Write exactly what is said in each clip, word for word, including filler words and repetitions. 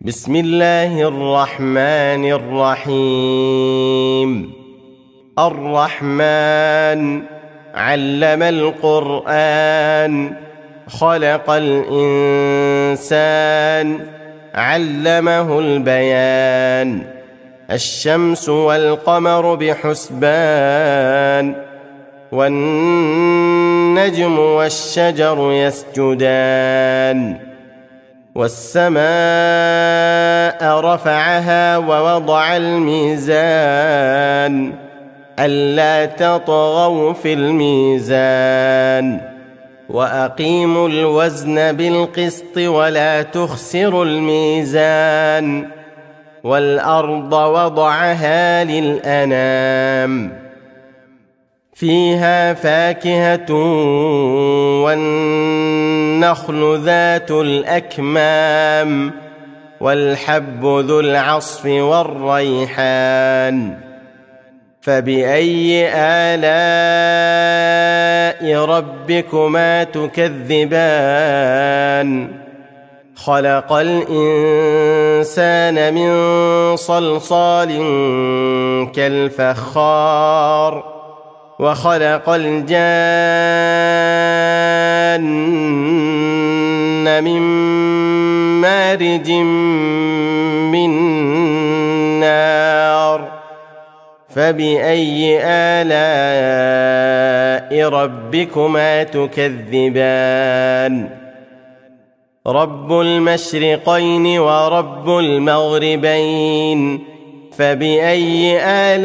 بسم الله الرحمن الرحيم. الرحمن علم القرآن، خلق الإنسان، علمه البيان. الشمس والقمر بحسبان، والنجم والشجر يسجدان. والسماء رفعها ووضع الميزان، ألا تطغوا في الميزان. وأقيموا الوزن بالقسط ولا تخسروا الميزان. والأرض وضعها للأنام، فيها فاكهة والنخل ذات الأكمام، والحب ذو العصف والريحان. فبأي آلاء ربكما تكذبان؟ خلق الإنسان من صلصال كالفخار، وخلق الجان من مارج من نار. فبأي آلاء ربكما تكذبان؟ رب المشرقين ورب المغربين، فبأي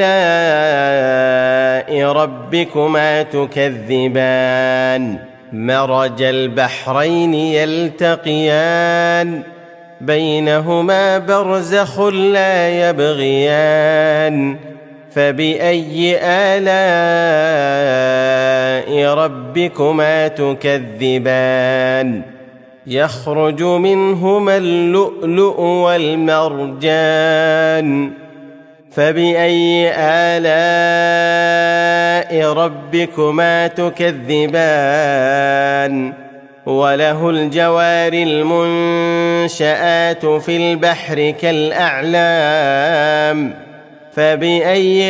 آلاء ربكما تكذبان؟ مرج البحرين يلتقيان، بينهما برزخ لا يبغيان. فبأي آلاء ربكما تكذبان؟ يخرج منهما اللؤلؤ والمرجان. فبأي آلاء ربكما تكذبان؟ وله الجوار المنشآت في البحر كالأعلام. فبأي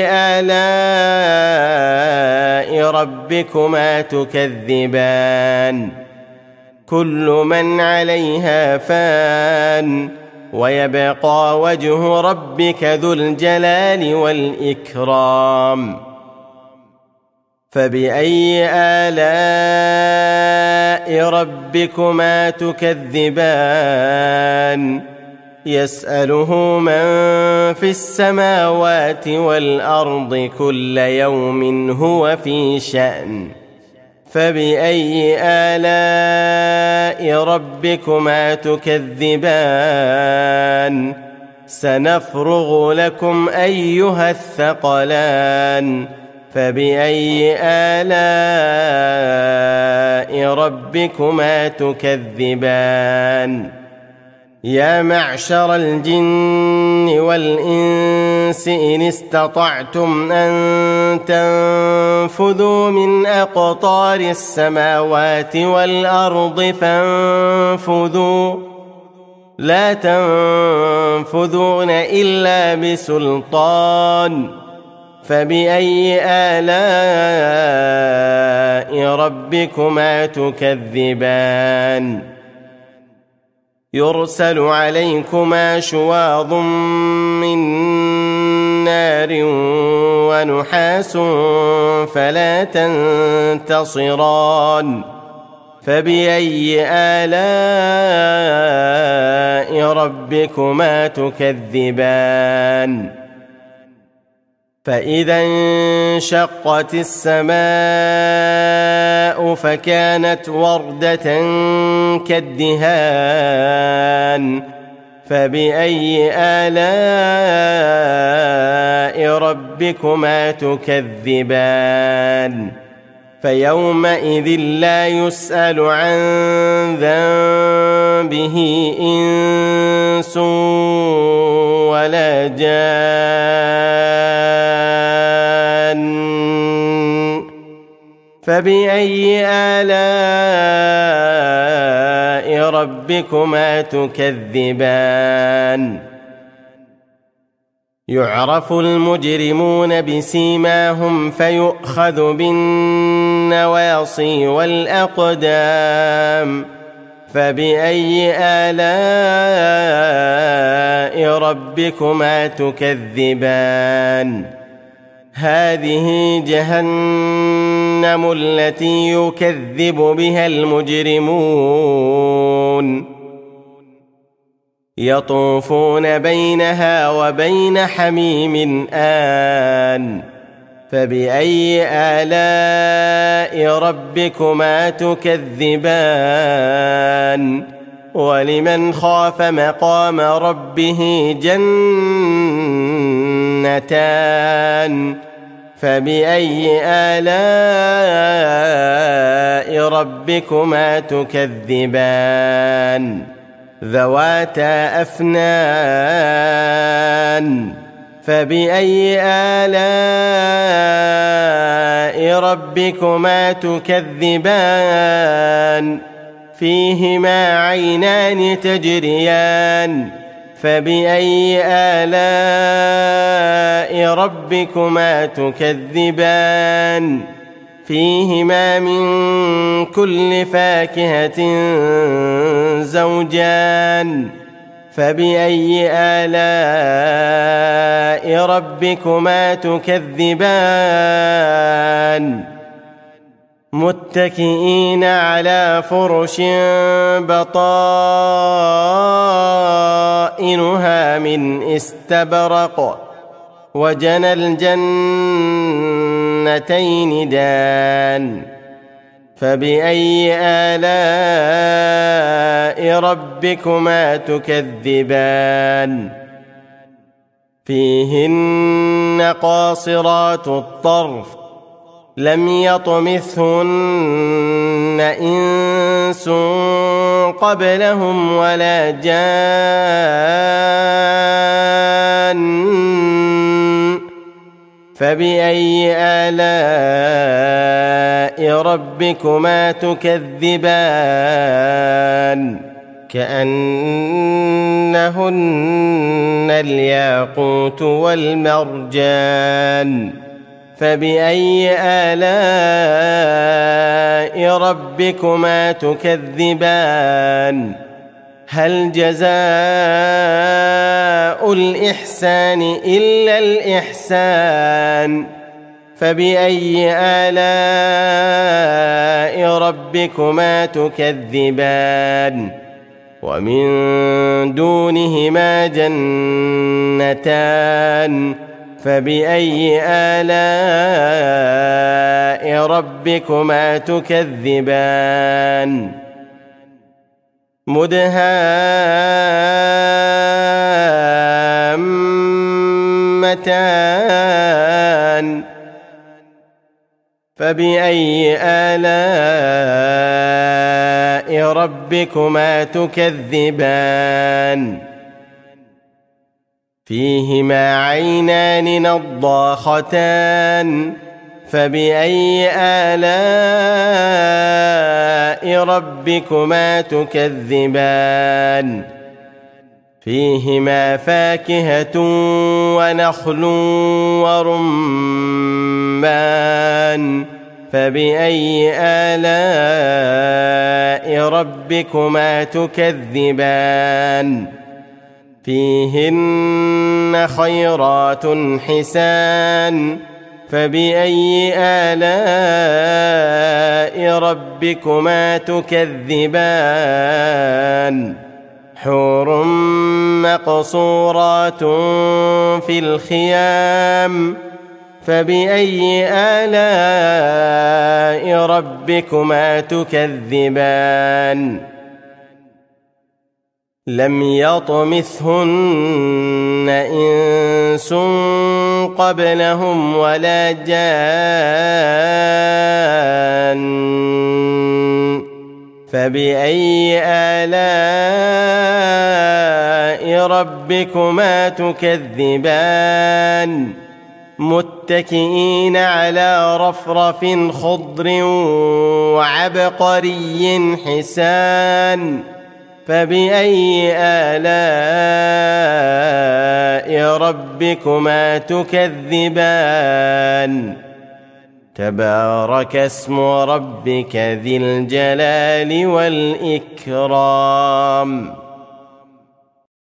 آلاء ربكما تكذبان؟ كل من عليها فان، ويبقى وجه ربك ذو الجلال والإكرام. فبأي آلاء ربكما تكذبان؟ يسأله من في السماوات والأرض كل يوم هو في شأن. فبأي آلاء ربكما تكذبان؟ سنفرغ لكم أيها الثقلان. فبأي آلاء ربكما تكذبان؟ يا معشر الجن والإنس إن استطعتم أن تنفذوا من أقطار السماوات والأرض فانفذوا، لا تنفذون إلا بسلطان. فبأي آلاء ربكما تكذبان؟ يرسل عليكما شواظ من نار ونحاس فلا تنتصران. فبأي آلاء ربكما تكذبان؟ فإذا انشقت السماء فكانت وردة كالدهان. فبأي آلاء ربكما تكذبان؟ فيومئذ لا يسأل عن ذنبه إنس ولا جان. فبأي آلاء ربكما تكذبان يعرف المجرمون بسيماهم فيؤخذ بالنواصي والأقدام فبأي آلاء ربكما تكذبان هذه جهنم التي يكذب بها المجرمون يطوفون بينها وبين حميم آن فبأي آلاء ربكما تكذبان ولمن خاف مقام ربه جنتان فبأي آلاء ربكما تكذبان ذواتا أفنان فبأي آلاء ربكما تكذبان فيهما عينان تجريان فبأي آلاء ربكما تكذبان فيهما من كل فاكهة زوجان فبأي آلاء ربكما تكذبان متكئين على فرش بطائنها من استبرق وجنى الجنتين دان فبأي آلاء ربكما تكذبان فيهن قاصرات الطرف لم يطمثهن إنس قبلهم ولا جان فبأي آلاء ربكما تكذبان كأنهن الياقوت والمرجان فبأي آلاء ربكما تكذبان هل جزاء الإحسان إلا الإحسان فبأي آلاء ربكما تكذبان ومن دونهما جنتان فبأي آلاء ربكما تكذبان مدهامتان فبأي آلاء ربكما تكذبان فيهما عينان نضاختان فبأي آلاء ربكما تكذبان فيهما فاكهة ونخل ورمان فبأي آلاء ربكما تكذبان فيهن خيرات حسان فبأي آلاء ربكما تكذبان حور مقصورات في الخيام فبأي آلاء ربكما تكذبان لم يطمثهن إنس قبلهم ولا جان فبأي آلاء ربكما تكذبان متكئين على رفرف خضر وعبقري حسان فبأي آلاء ربكما تكذبان تبارك اسم ربك ذي الجلال والإكرام